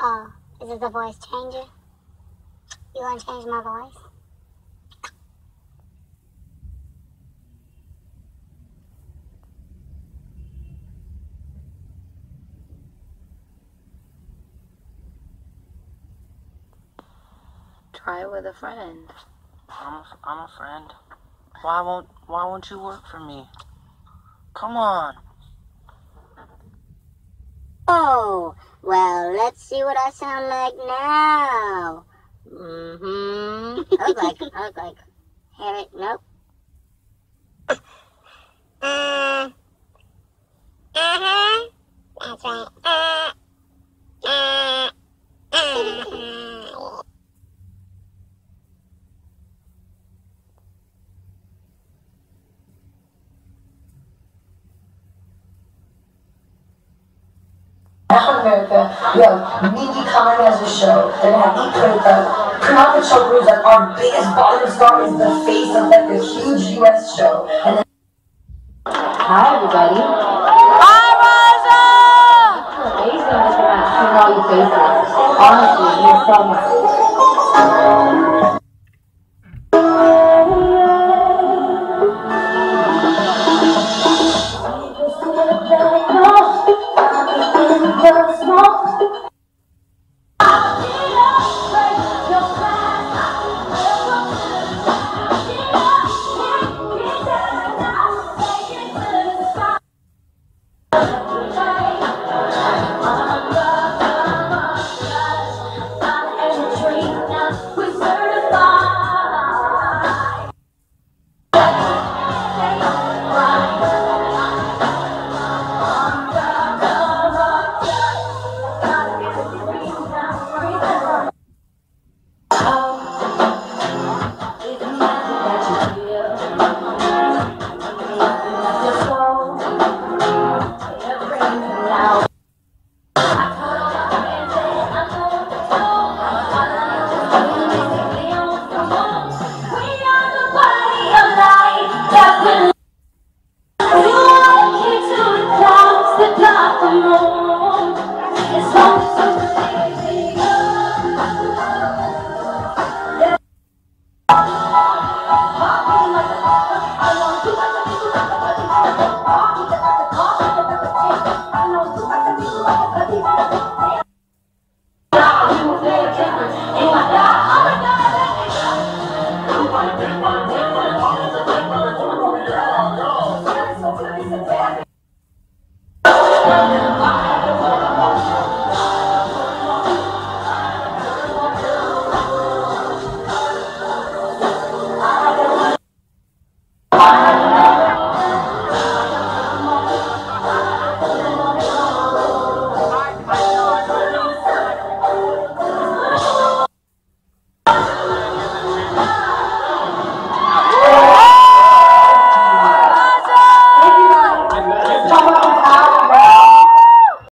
Oh, is it the voice changer? You gonna change my voice? Try it with a friend. I'm a friend. Why won't you work for me? Come on. Oh, well, let's see what I sound like now. I look like Harriet. Nope. That's right. America, yo, Nini coming as a show. They're gonna have Eat Printa. Priyanka Chopra is like our biggest Bollywood star, is the face of like a huge US show. And then hi everybody. Hi Raja! It's amazing just about seeing all your faces. Honestly, you're so much.